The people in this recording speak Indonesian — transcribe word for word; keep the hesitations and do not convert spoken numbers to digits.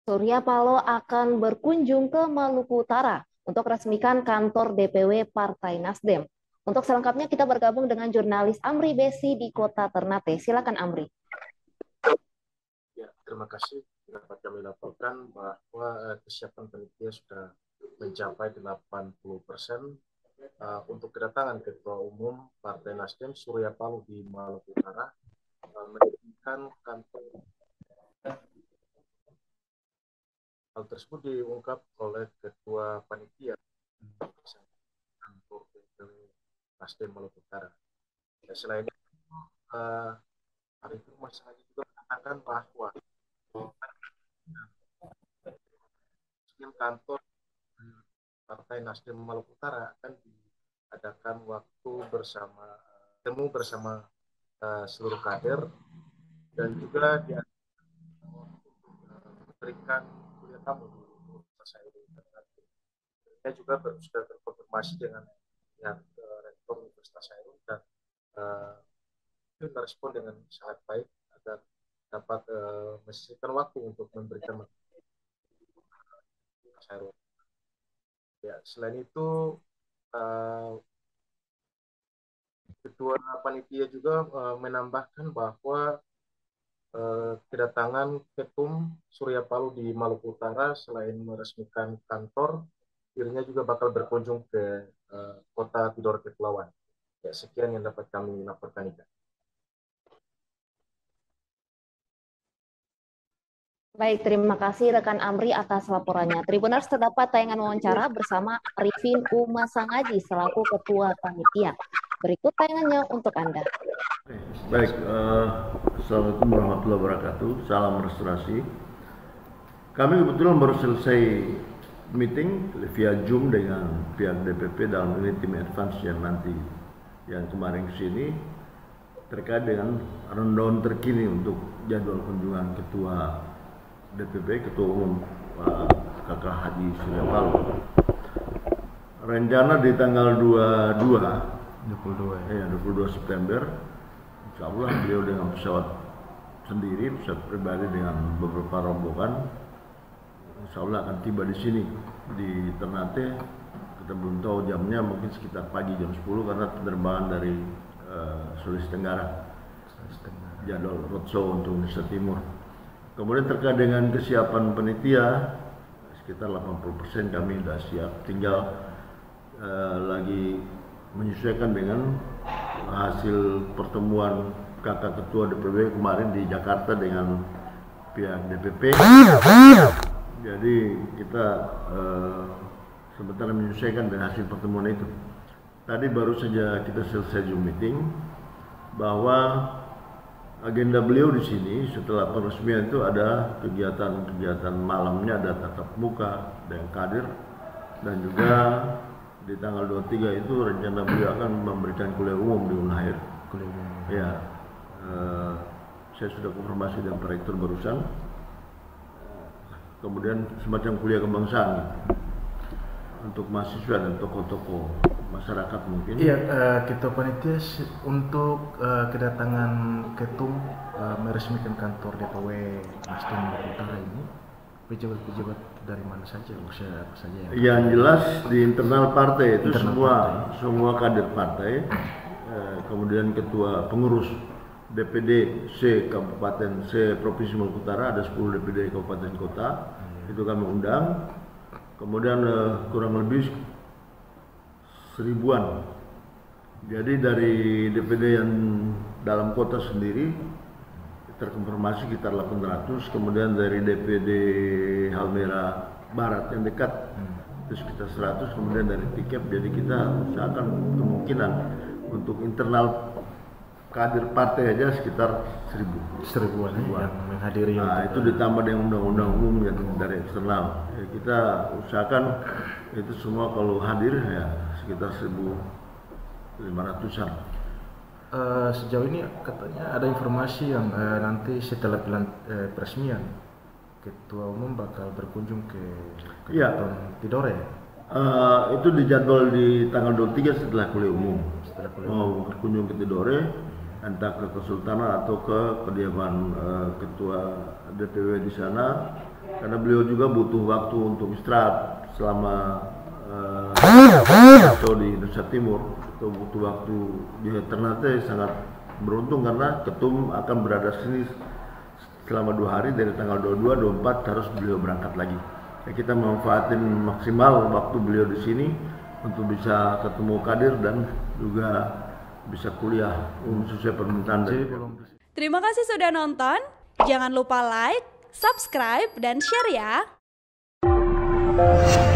Surya Paloh akan berkunjung ke Maluku Utara untuk resmikan kantor D P W Partai Nasdem. Untuk selengkapnya kita bergabung dengan jurnalis Amri Besi di Kota Ternate. Silakan Amri. Ya, terima kasih. Dapat kami laporkan bahwa uh, kesiapan panitia sudah mencapai delapan puluh persen uh, untuk kedatangan Ketua Umum Partai Nasdem Surya Paloh di Maluku Utara uh, mendirikan kantor. Hal tersebut diungkap oleh Ketua Panitia kantor D P W Nasdem Maluku Utara. Ya, selain itu, uh, hari itu Mas Haji juga mengatakan bahwa kantor Partai Nasdem Maluku Utara akan diadakan waktu bersama temu bersama uh, seluruh kader dan juga dia memberikan kuliah tamu di Universitas Airul. Saya juga baru sudah berkonfirmasi dengan pihak uh, rektor Universitas Airul dan uh, merespon dengan sangat baik agar dapat uh, menyisihkan waktu untuk memberikan Universitas Airul. Ya, selain itu uh, Ketua Panitia juga uh, menambahkan bahwa uh, kedatangan Ketum Surya Paloh di Maluku Utara selain meresmikan kantor, dirinya juga bakal berkunjung ke uh, kota Tidore Kepulauan. Ya, sekian yang dapat kami laporkan. Baik, terima kasih rekan Amri atas laporannya. Tribuners, terdapat tayangan wawancara bersama Arifin Umasangaji selaku Ketua Panitia. Berikut tayangannya untuk Anda. Baik, uh, Assalamualaikum warahmatullahi wabarakatuh. Salam restorasi. Kami kebetulan baru selesai meeting via Zoom dengan pihak D P P dalam ini tim advance yang nanti yang kemarin kesini terkait dengan rundown terkini untuk jadwal kunjungan Ketua D P P, Ketua Umum Pak Kakak Haji Surya Paloh. Rencana di tanggal dua puluh dua, dua puluh dua ya, dua puluh dua September, insya Allah beliau dengan pesawat sendiri, pesawat pribadi dengan beberapa rombongan, insya Allah akan tiba di sini di Ternate. Kita belum tahu jamnya, mungkin sekitar pagi jam sepuluh karena penerbangan dari uh, Sulawesi Tenggara, jadwal roadshow untuk Indonesia Timur. Kemudian terkait dengan kesiapan panitia, sekitar delapan puluh persen kami sudah siap, tinggal uh, lagi menyesuaikan dengan hasil pertemuan kakak ketua D P W kemarin di Jakarta dengan pihak D P P. Jadi kita uh, sebentar menyesuaikan dengan hasil pertemuan itu. Tadi baru saja kita selesai Zoom meeting bahwa agenda beliau di sini setelah peresmian itu ada kegiatan-kegiatan malamnya, ada tatap muka dan kader, dan juga di tanggal dua puluh tiga itu rencana beliau akan memberikan kuliah umum di Unair. Kuliah umum. Ya, eh, saya sudah konfirmasi dengan Pak Rektor barusan. Kemudian semacam kuliah kebangsaan untuk mahasiswa dan tokoh-tokoh masyarakat mungkin. Iya, uh, Ketua Panitia untuk uh, kedatangan Ketum uh, meresmikan kantor D P W Nasdem Maluku Utara ini, pejabat-pejabat dari mana saja, usia apa saja yang? Yang jelas di internal partai itu internal semua partai. semua kader partai, uh, kemudian ketua pengurus D P D C Kabupaten C Provinsi Maluku Utara, ada sepuluh D P D Kabupaten Kota, hmm. itu kami undang. Kemudian uh, kurang lebih seribuan. Jadi dari D P D yang dalam kota sendiri terkonfirmasi sekitar delapan ratus, kemudian dari D P D Halmera Barat yang dekat hmm. itu sekitar seratus, kemudian dari Tikep. Jadi kita usahakan kemungkinan untuk internal kader partai aja sekitar seribu seribuan yang menghadiri. Nah, itu ditambah dengan undang-undang umum yang dari eksternal. Ya, kita usahakan itu semua kalau hadir ya sekitar seribu lima ratusan. Uh, sejauh ini katanya ada informasi yang uh, nanti setelah pelan, uh, peresmian Ketua Umum bakal berkunjung ke Kecamatan ya. Tidore. Uh, itu dijadwal di tanggal dua puluh tiga setelah kuliah umum. Setelah kuliah mau umum. berkunjung ke Tidore, entah ke Kesultanan atau ke kediaman uh, Ketua D P W di sana. karena beliau juga butuh waktu untuk istirahat selama uh, atau di Nusa Timur, atau butuh waktu di Ternate. Sangat beruntung karena ketum akan berada sini selama dua hari, dari tanggal dua puluh dua, dua puluh empat harus beliau berangkat lagi. Ya, kita manfaatin maksimal waktu beliau di sini untuk bisa ketemu kader dan juga bisa kuliah sesuai permintaan dari. Terima kasih sudah nonton. Jangan lupa like, subscribe, dan share ya.